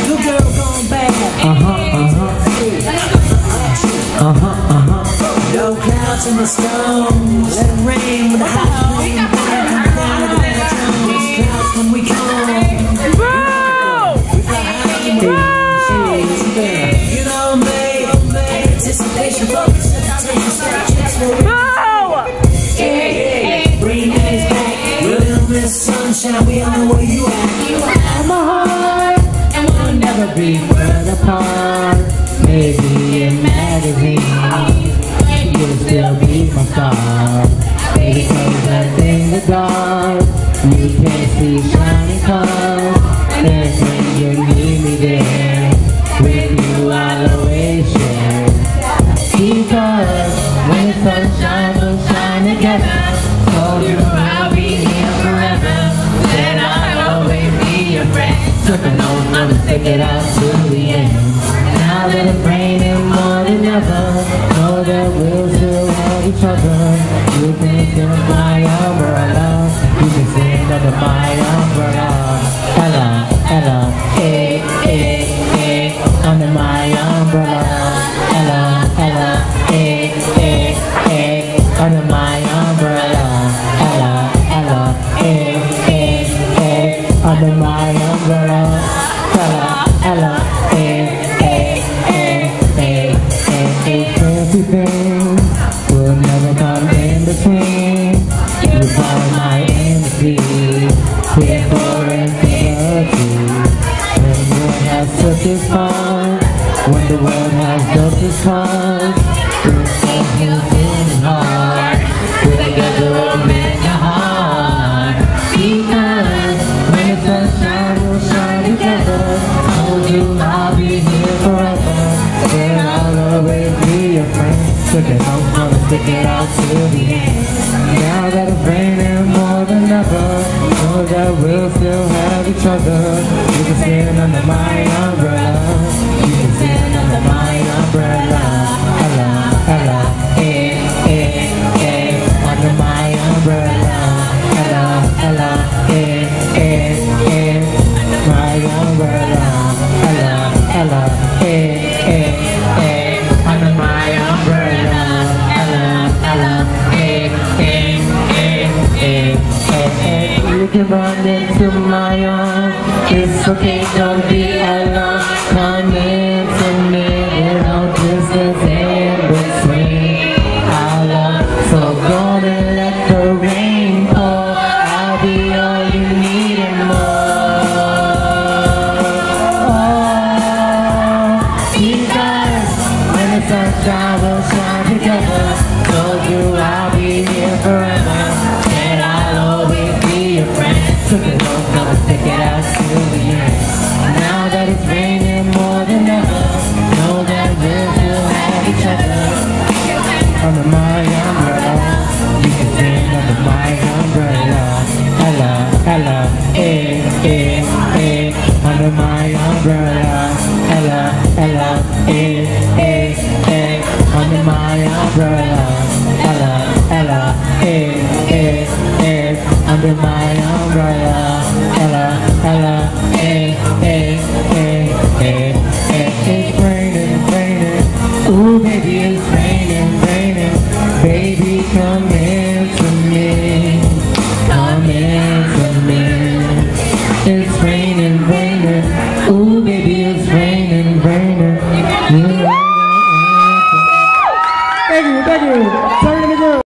New girl gone bad. No clouds in the stones. Let it rain with the house rain. Down with the bedrooms. Clouds when we come. You know me. Anticipation, focus, anticipation, bring days back. We'll miss sunshine. We all know where you at. My heart, and we'll never be further apart. Maybe in magazines, you'll still be my star. Baby, cause up in the dark, you can't see shining cars. There's when you need me there. With you I'll always share. Because when the sunshine will shine together, told you I'll be here forever. Then I'll always be your friend. Took an oath not to stick it out to the end. Now that it's raining more than ever, know that we'll still have each other. You can sing my umbrella, you can sing under my umbrella. Ella, Ella, hey, hey, hey, under my umbrella. Ella, Ella, hey, hey, hey, under my umbrella. Ella, Ella, hey, hey, hey, under my umbrella. Ella, Ella, hey, hey, hey, hey, hey, hey. Fancy things will never come in between. You are my empathy, here for infinity. When the world has such a fun, when the world has such a fun, we're something in hard. We're together in your heart. Because when the sunshine will shine together, told you I'll be here forever. Then I'll always be your friend. Took it home, gonna stick it out till the end. Now that it's raining more than ever, know that we'll still have each other. You can stand under my umbrella. You can stand under my umbrella. Ella, Ella, hey, hey, hey, under my umbrella. Ella, Ella, hey, hey, hey, my umbrella. Ella, Ella, hey, hey, hey, under my umbrella. Ella, Ella, hey, hey, hey, hey, hey, hey. You can run into my arms. It's okay, don't be alone. Come into me, there's no distance in between. Our love so golden, let the rain pour. I'll be all you need and more. Oh, because when the sunshine will shine together, told you I'll be here forever. And I'll always be your friend. Took it off, gonna stick it out till the end. Now that it's raining more than ever, know that we'll still have each other. Under my umbrella, you can sing under my umbrella. Ella, Ella, hey, hey, hey, under my umbrella. Ella, Ella, hey, hey, hey, under my umbrella. Ella, Ella, hey, hey, hey, under my umbrella. Ella, Ella, hey, hey, hey, hey, hey. It's raining, raining. Ooh, baby, it's raining, raining. Baby, come into me. Come into me. It's raining, raining. Ooh, baby, it's raining, raining. Thank you, thank you. Sorry to be good.